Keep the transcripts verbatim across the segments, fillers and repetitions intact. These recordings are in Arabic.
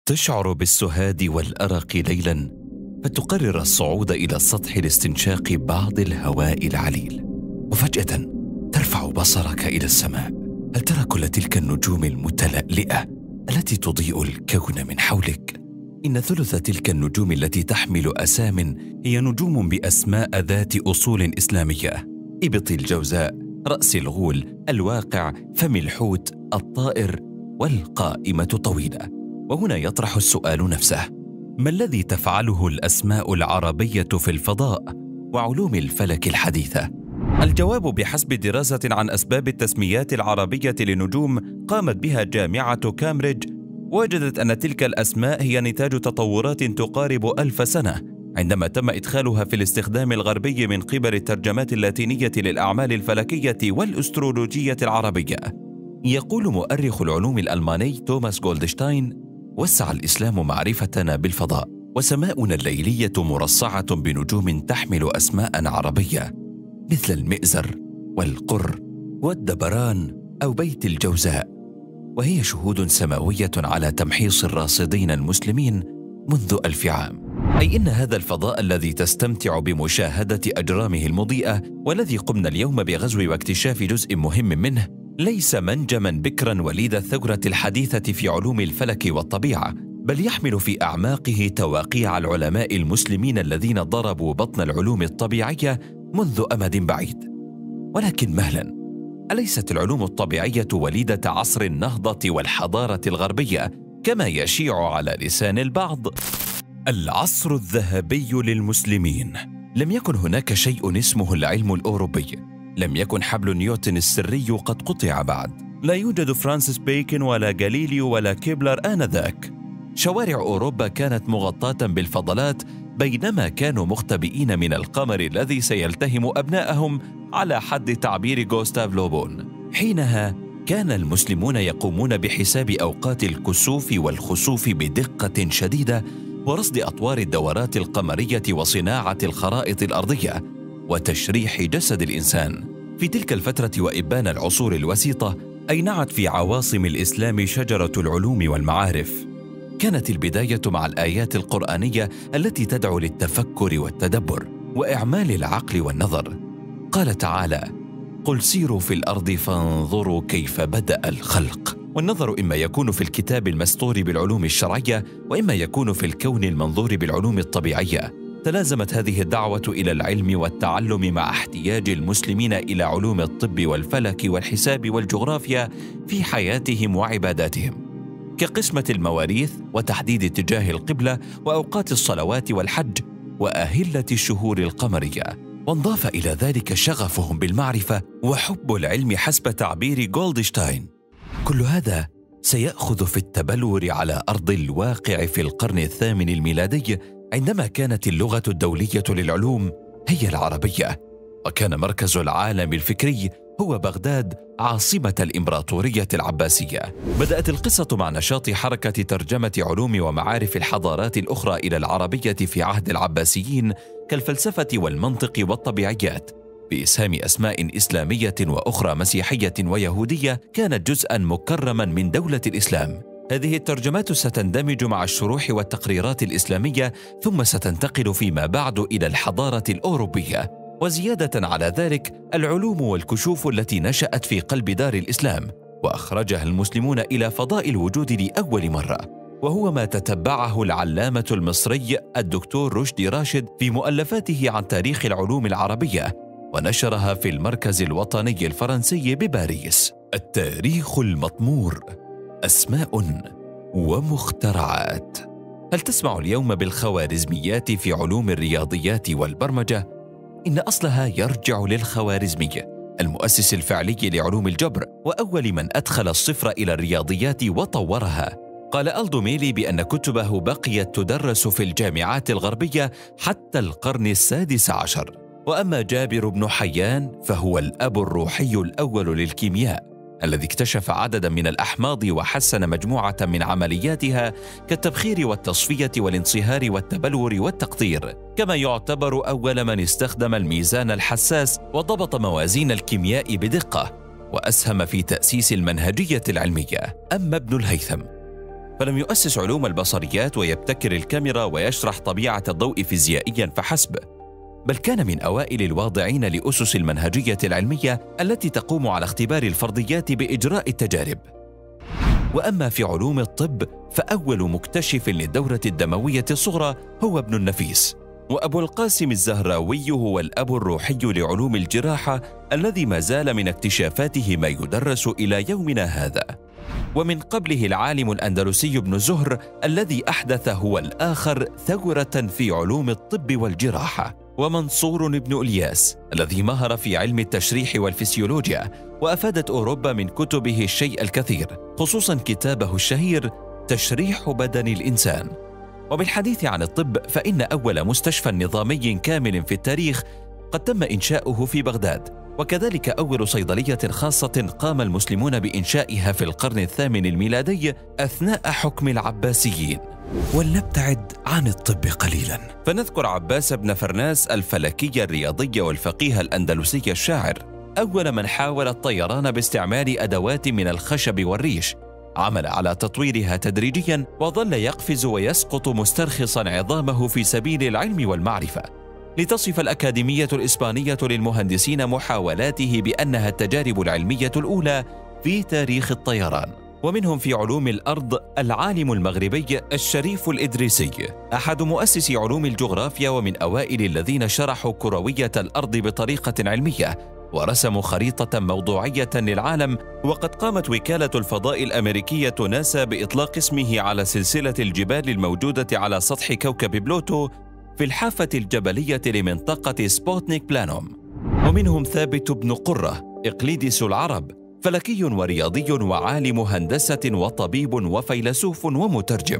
تشعر بالسهاد والأرق ليلاً، فتقرر الصعود إلى السطح لاستنشاق بعض الهواء العليل، وفجأة ترفع بصرك إلى السماء. هل ترى كل تلك النجوم المتلألئة التي تضيء الكون من حولك؟ إن ثلث تلك النجوم التي تحمل أسام هي نجوم بأسماء ذات أصول إسلامية: إبط الجوزاء، رأس الغول، الواقع، فم الحوت، الطائر، والقائمة طويلة. وهنا يطرح السؤال نفسه: ما الذي تفعله الأسماء العربية في الفضاء وعلوم الفلك الحديثة؟ الجواب بحسب دراسة عن أسباب التسميات العربية لنجوم قامت بها جامعة كامبريدج، وجدت أن تلك الأسماء هي نتاج تطورات تقارب ألف سنة، عندما تم إدخالها في الاستخدام الغربي من قبل الترجمات اللاتينية للأعمال الفلكية والأسترولوجية العربية. يقول مؤرخ العلوم الألماني توماس جولدشتاين: وسع الإسلام معرفتنا بالفضاء، وسماؤنا الليلية مرصعة بنجوم تحمل أسماء عربية مثل المئزر والقر والدبران أو بيت الجوزاء، وهي شهود سماوية على تمحيص الراصدين المسلمين منذ ألف عام. أي إن هذا الفضاء الذي تستمتع بمشاهدة أجرامه المضيئة، والذي قمنا اليوم بغزو واكتشاف جزء مهم منه، ليس منجماً بكراً وليد الثورة الحديثة في علوم الفلك والطبيعة، بل يحمل في أعماقه تواقيع العلماء المسلمين الذين ضربوا بطن العلوم الطبيعية منذ أمد بعيد. ولكن مهلاً، أليست العلوم الطبيعية وليدة عصر النهضة والحضارة الغربية كما يشيع على لسان البعض؟ العصر الذهبي للمسلمين. لم يكن هناك شيء اسمه العلم الأوروبي، لم يكن حبل نيوتن السري قد قطع بعد، لا يوجد فرانسيس بيكن ولا غاليليو ولا كيبلر آنذاك. شوارع أوروبا كانت مغطاة بالفضلات، بينما كانوا مختبئين من القمر الذي سيلتهم أبناءهم على حد تعبير غوستاف لوبون. حينها كان المسلمون يقومون بحساب أوقات الكسوف والخسوف بدقة شديدة، ورصد أطوار الدورات القمرية وصناعة الخرائط الأرضية وتشريح جسد الإنسان. في تلك الفترة وإبان العصور الوسيطة أينعت في عواصم الإسلام شجرة العلوم والمعارف. كانت البداية مع الآيات القرآنية التي تدعو للتفكر والتدبر وإعمال العقل والنظر. قال تعالى: قل سيروا في الأرض فانظروا كيف بدأ الخلق. والنظر إما يكون في الكتاب المسطور بالعلوم الشرعية، وإما يكون في الكون المنظور بالعلوم الطبيعية. تلازمت هذه الدعوة إلى العلم والتعلم مع احتياج المسلمين إلى علوم الطب والفلك والحساب والجغرافيا في حياتهم وعباداتهم، كقسمة المواريث وتحديد اتجاه القبلة وأوقات الصلوات والحج وأهلة الشهور القمرية. وانضاف إلى ذلك شغفهم بالمعرفة وحب العلم حسب تعبير جولدشتاين. كل هذا سيأخذ في التبلور على أرض الواقع في القرن الثامن الميلادي، عندما كانت اللغة الدولية للعلوم هي العربية، وكان مركز العالم الفكري هو بغداد عاصمة الإمبراطورية العباسية. بدأت القصة مع نشاط حركة ترجمة علوم ومعارف الحضارات الأخرى إلى العربية في عهد العباسيين، كالفلسفة والمنطق والطبيعيات، بإسهام أسماء إسلامية وأخرى مسيحية ويهودية كانت جزءاً مكرماً من دولة الإسلام. هذه الترجمات ستندمج مع الشروح والتقريرات الإسلامية، ثم ستنتقل فيما بعد إلى الحضارة الأوروبية. وزيادة على ذلك العلوم والكشوف التي نشأت في قلب دار الإسلام وأخرجها المسلمون إلى فضاء الوجود لأول مرة، وهو ما تتبعه العلامة المصري الدكتور رشدي راشد في مؤلفاته عن تاريخ العلوم العربية، ونشرها في المركز الوطني الفرنسي بباريس. التاريخ المطمور، أسماء ومخترعات. هل تسمع اليوم بالخوارزميات في علوم الرياضيات والبرمجة؟ إن أصلها يرجع للخوارزمي، المؤسس الفعلي لعلوم الجبر، وأول من أدخل الصفر إلى الرياضيات وطورها. قال ألدو ميلي بأن كتبه بقيت تدرس في الجامعات الغربية حتى القرن السادس عشر. وأما جابر بن حيان فهو الأب الروحي الأول للكيمياء، الذي اكتشف عدداً من الأحماض وحسن مجموعة من عملياتها كالتبخير والتصفية والانصهار والتبلور والتقطير، كما يعتبر أول من استخدم الميزان الحساس وضبط موازين الكيمياء بدقة، وأسهم في تأسيس المنهجية العلمية. أما ابن الهيثم فلم يؤسس علوم البصريات ويبتكر الكاميرا ويشرح طبيعة الضوء فيزيائياً فحسب، بل كان من أوائل الواضعين لأسس المنهجية العلمية التي تقوم على اختبار الفرضيات بإجراء التجارب. وأما في علوم الطب فأول مكتشف للدورة الدموية الصغرى هو ابن النفيس، وأبو القاسم الزهراوي هو الأب الروحي لعلوم الجراحة الذي ما زال من اكتشافاته ما يدرس إلى يومنا هذا. ومن قبله العالم الأندلسي ابن زهر الذي أحدث هو الآخر ثورة في علوم الطب والجراحة، ومنصور بن إلياس الذي مهر في علم التشريح والفسيولوجيا، وأفادت أوروبا من كتبه الشيء الكثير، خصوصا كتابه الشهير تشريح بدن الإنسان. وبالحديث عن الطب فإن أول مستشفى نظامي كامل في التاريخ قد تم إنشاؤه في بغداد، وكذلك أول صيدلية خاصة قام المسلمون بإنشائها في القرن الثامن الميلادي أثناء حكم العباسيين. ولنبتعد عن الطب قليلا، فنذكر عباس بن فرناس الفلكي الرياضي والفقيه الأندلسي الشاعر، أول من حاول الطيران باستعمال أدوات من الخشب والريش. عمل على تطويرها تدريجيا وظل يقفز ويسقط مسترخصا عظامه في سبيل العلم والمعرفة، لتصف الأكاديمية الإسبانية للمهندسين محاولاته بأنها التجارب العلمية الأولى في تاريخ الطيران. ومنهم في علوم الأرض العالم المغربي الشريف الإدريسي، أحد مؤسسي علوم الجغرافيا ومن أوائل الذين شرحوا كروية الأرض بطريقة علمية ورسموا خريطة موضوعية للعالم. وقد قامت وكالة الفضاء الأمريكية ناسا بإطلاق اسمه على سلسلة الجبال الموجودة على سطح كوكب بلوتو في الحافة الجبلية لمنطقة سبوتنيك بلانوم. ومنهم ثابت بن قرة إقليدس العرب، فلكي ورياضي وعالم هندسة وطبيب وفيلسوف ومترجم.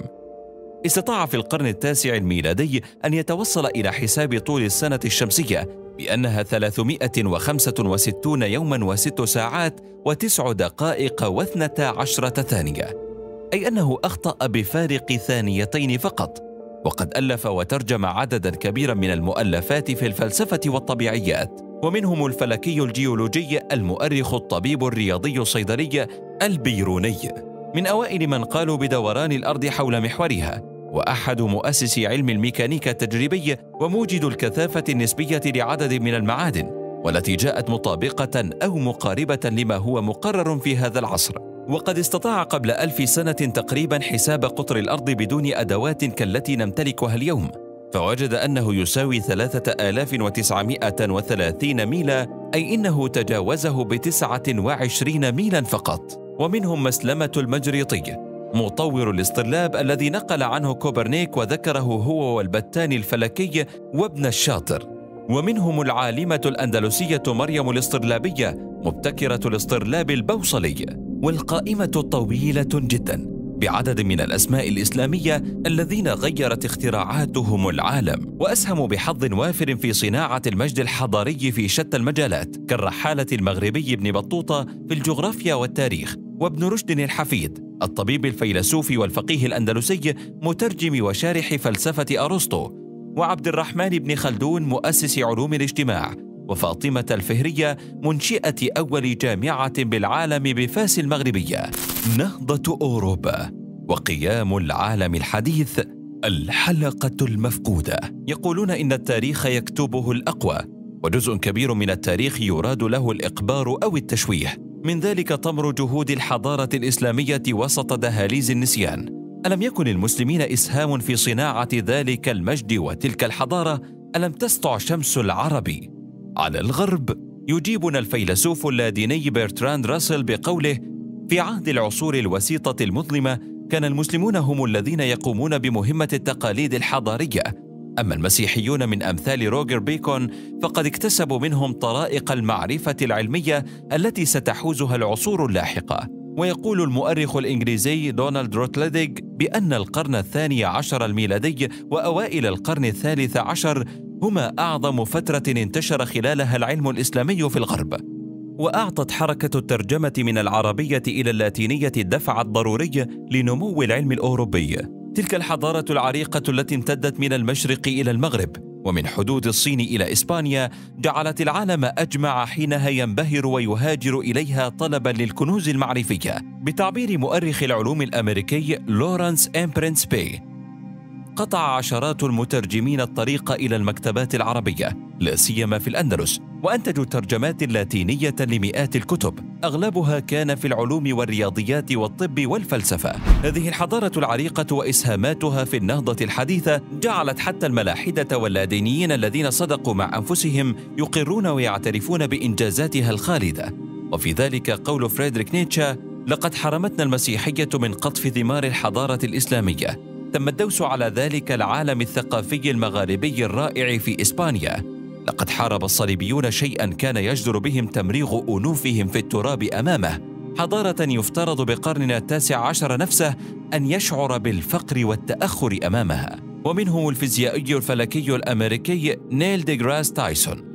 استطاع في القرن التاسع الميلادي أن يتوصل إلى حساب طول السنة الشمسية بأنها ثلاثمائة وخمسة وستون يوما وست ساعات وتسع دقائق واثنتا عشرة ثانية، أي أنه أخطأ بفارق ثانيتين فقط. وقد ألف وترجم عددا كبيرا من المؤلفات في الفلسفة والطبيعيات، ومنهم الفلكي الجيولوجي المؤرخ الطبيب الرياضي الصيدلي البيروني، من أوائل من قالوا بدوران الأرض حول محورها، وأحد مؤسسي علم الميكانيكا التجريبي وموجد الكثافة النسبية لعدد من المعادن، والتي جاءت مطابقة أو مقاربة لما هو مقرر في هذا العصر. وقد استطاع قبل ألف سنة تقريبا حساب قطر الأرض بدون أدوات كالتي نمتلكها اليوم، فوجد أنه يساوي ثلاثة آلاف وتسعمائة وثلاثين ميلا، أي إنه تجاوزه بتسعة وعشرين ميلا فقط. ومنهم مسلمة المجريطي مطور الاصطرلاب الذي نقل عنه كوبرنيك وذكره هو والبتان الفلكي وابن الشاطر. ومنهم العالمة الأندلسية مريم الاصطرلابية مبتكرة الاصطرلاب البوصلي. والقائمة طويلة جدا بعدد من الأسماء الإسلامية الذين غيرت اختراعاتهم العالم وأسهموا بحظ وافر في صناعة المجد الحضاري في شتى المجالات، كالرحالة المغربي ابن بطوطة في الجغرافيا والتاريخ، وابن رشد الحفيد الطبيب الفيلسوف والفقيه الأندلسي مترجم وشارح فلسفة أرسطو، وعبد الرحمن بن خلدون مؤسس علوم الاجتماع، وفاطمة الفهرية منشئة أول جامعة بالعالم بفاس المغربية. نهضة أوروبا وقيام العالم الحديث، الحلقة المفقودة. يقولون إن التاريخ يكتبه الأقوى، وجزء كبير من التاريخ يراد له الإقبار أو التشويه، من ذلك طمر جهود الحضارة الإسلامية وسط دهاليز النسيان. ألم يكن المسلمين إسهام في صناعة ذلك المجد وتلك الحضارة؟ ألم تسطع شمس العرب على الغرب؟ يجيبنا الفيلسوف اللاديني برتراند راسل بقوله: في عهد العصور الوسيطة المظلمة كان المسلمون هم الذين يقومون بمهمة التقاليد الحضارية، أما المسيحيون من أمثال روجر بيكون فقد اكتسبوا منهم طرائق المعرفة العلمية التي ستحوزها العصور اللاحقة. ويقول المؤرخ الإنجليزي دونالد روتليديغ بأن القرن الثاني عشر الميلادي وأوائل القرن الثالث عشر هما أعظم فترة انتشر خلالها العلم الإسلامي في الغرب، وأعطت حركة الترجمة من العربية إلى اللاتينية الدفع الضروري لنمو العلم الأوروبي. تلك الحضارة العريقة التي امتدت من المشرق إلى المغرب ومن حدود الصين إلى إسبانيا جعلت العالم أجمع حينها ينبهر ويهاجر إليها طلباً للكنوز المعرفية. بتعبير مؤرخ العلوم الأمريكي لورانس إم برينسبي، قطع عشرات المترجمين الطريق إلى المكتبات العربية لا سيما في الأندلس، وأنتجوا ترجمات لاتينية لمئات الكتب، أغلبها كان في العلوم والرياضيات والطب والفلسفة. هذه الحضارة العريقة وإسهاماتها في النهضة الحديثة جعلت حتى الملاحدة واللادينيين الذين صدقوا مع أنفسهم يقرون ويعترفون بإنجازاتها الخالدة. وفي ذلك قول فريدريك نيتشه: لقد حرمتنا المسيحية من قطف ثمار الحضارة الإسلامية. تم الدوس على ذلك العالم الثقافي المغاربي الرائع في إسبانيا. لقد حارب الصليبيون شيئاً كان يجدر بهم تمريغ أنوفهم في التراب أمامه، حضارة يفترض بقرننا التاسع عشر نفسه أن يشعر بالفقر والتأخر أمامها. ومنهم الفيزيائي الفلكي الأمريكي نيل ديغراس تايسون.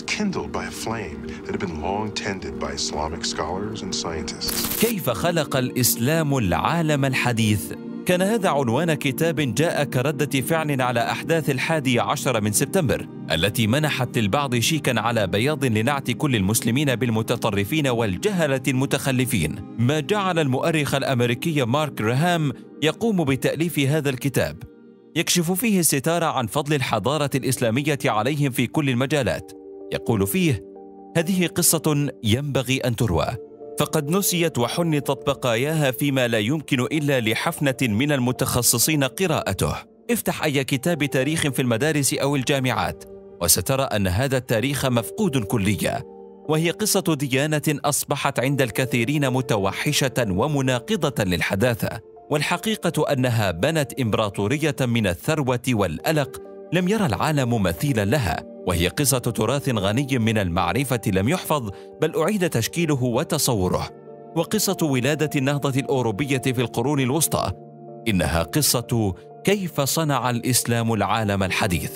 كيف خلق الإسلام العالم الحديث؟ كان هذا عنوان كتاب جاء كردة فعل على أحداث الحادي عشر من سبتمبر التي منحت للبعض شيكا على بياض لنعت كل المسلمين بالمتطرفين والجهلة المتخلفين، ما جعل المؤرخ الأمريكي مارك جراهام يقوم بتأليف هذا الكتاب، يكشف فيه الستار عن فضل الحضارة الإسلامية عليهم في كل المجالات. يقول فيه: هذه قصة ينبغي أن تروى، فقد نسيت وحنطت بقاياها فيما لا يمكن إلا لحفنة من المتخصصين قراءته. افتح أي كتاب تاريخ في المدارس أو الجامعات وسترى أن هذا التاريخ مفقود كليا، وهي قصة ديانة أصبحت عند الكثيرين متوحشة ومناقضة للحداثة، والحقيقة أنها بنت إمبراطورية من الثروة والألق لم يرى العالم مثيلا لها، وهي قصة تراث غني من المعرفة لم يحفظ بل أعيد تشكيله وتصوره، وقصة ولادة النهضة الأوروبية في القرون الوسطى. إنها قصة كيف صنع الإسلام العالم الحديث.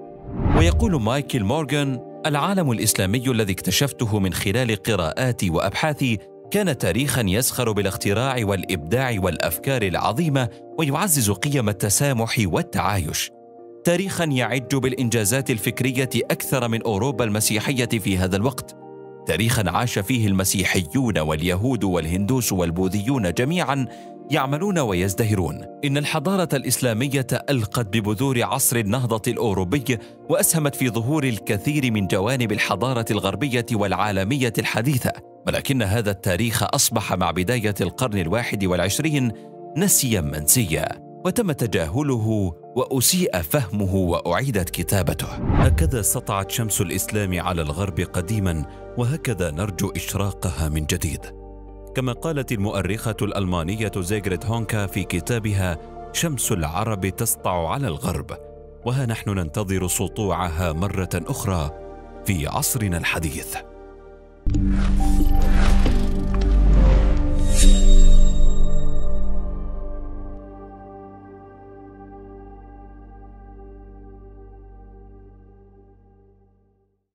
ويقول مايكل مورغان: العالم الإسلامي الذي اكتشفته من خلال قراءاتي وأبحاثي كان تاريخاً يزخر بالاختراع والإبداع والأفكار العظيمة ويعزز قيم التسامح والتعايش، تاريخاً يعج بالإنجازات الفكرية أكثر من أوروبا المسيحية في هذا الوقت، تاريخاً عاش فيه المسيحيون واليهود والهندوس والبوذيون جميعاً يعملون ويزدهرون. إن الحضارة الإسلامية ألقت ببذور عصر النهضة الأوروبي وأسهمت في ظهور الكثير من جوانب الحضارة الغربية والعالمية الحديثة، ولكن هذا التاريخ أصبح مع بداية القرن الواحد والعشرين نسياً منسياً، وتم تجاهله وأسيء فهمه وأعيدت كتابته. هكذا سطعت شمس الإسلام على الغرب قديماً، وهكذا نرجو إشراقها من جديد. كما قالت المؤرخة الألمانية زيغريت هونكا في كتابها شمس العرب تسطع على الغرب، وها نحن ننتظر سطوعها مرة أخرى في عصرنا الحديث.